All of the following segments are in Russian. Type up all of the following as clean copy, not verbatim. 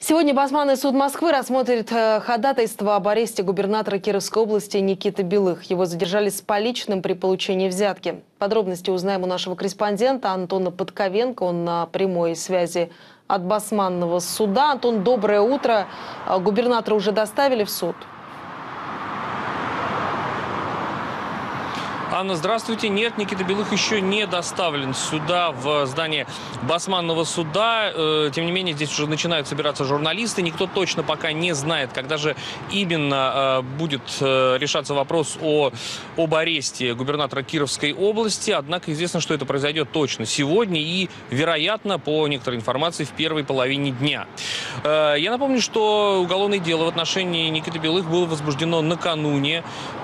Сегодня Басманный суд Москвы рассмотрит ходатайство об аресте губернатора Кировской области Никиты Белых. Его задержали с поличным при получении взятки. Подробности узнаем у нашего корреспондента Антона Подковенко. Он на прямой связи от Басманного суда. Антон, доброе утро. Губернатора уже доставили в суд? Анна, здравствуйте. Нет, Никита Белых еще не доставлен сюда, в здание Басманного суда. Тем не менее, здесь уже начинают собираться журналисты. Никто точно пока не знает, когда же именно будет решаться вопрос об аресте губернатора Кировской области. Однако известно, что это произойдет точно сегодня и, вероятно, по некоторой информации, в первой половине дня. Я напомню, что уголовное дело в отношении Никиты Белых было возбуждено накануне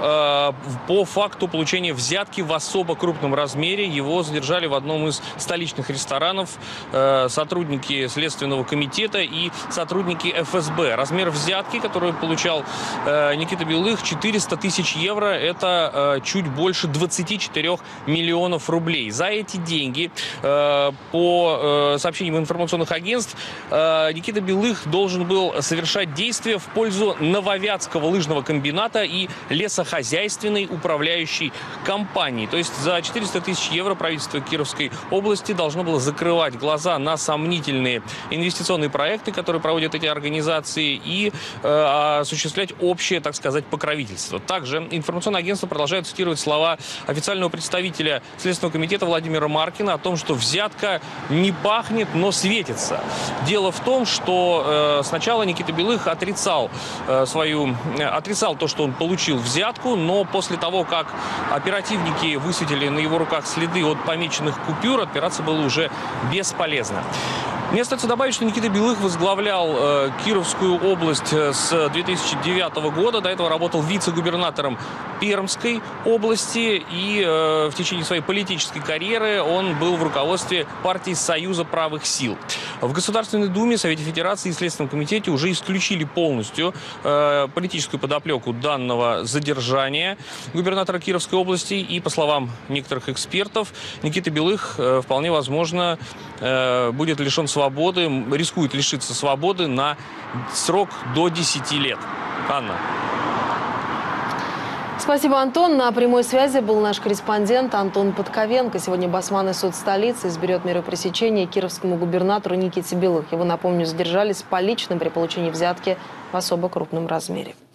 по факту получения взятки в особо крупном размере. Его задержали в одном из столичных ресторанов сотрудники Следственного комитета и сотрудники ФСБ. Размер взятки, которую получал Никита Белых, 400 тысяч евро. Это чуть больше 24 миллионов рублей. За эти деньги, по сообщениям информационных агентств, Никита Белых должен был совершать действия в пользу Нововятского лыжного комбината и лесохозяйственной управляющей компании. То есть за 400 тысяч евро правительство Кировской области должно было закрывать глаза на сомнительные инвестиционные проекты, которые проводят эти организации, и осуществлять общее, так сказать, покровительство. Также информационное агентство продолжает цитировать слова официального представителя Следственного комитета Владимира Маркина о том, что взятка не пахнет, но светится. Дело в том, что сначала Никита Белых отрицал то, что он получил взятку, но после того, как оперативники высветили на его руках следы от помеченных купюр, отпираться было уже бесполезно. Мне остается добавить, что Никита Белых возглавлял Кировскую область с 2009 года. До этого работал вице-губернатором Пермской области. И в течение своей политической карьеры он был в руководстве партии Союза правых сил. В Государственной Думе, Совете Федерации и Следственном комитете уже исключили полностью политическую подоплеку данного задержания губернатора Кировской области. И, по словам некоторых экспертов, Никита Белых вполне возможно будет лишен свободы, рискует лишиться свободы на срок до 10 лет. Анна. Спасибо, Антон. На прямой связи был наш корреспондент Антон Подковенко. Сегодня Басманный суд столицы изберет меры пресечения кировскому губернатору Никите Белых. Его, напомню, задержали с поличным при получении взятки в особо крупном размере.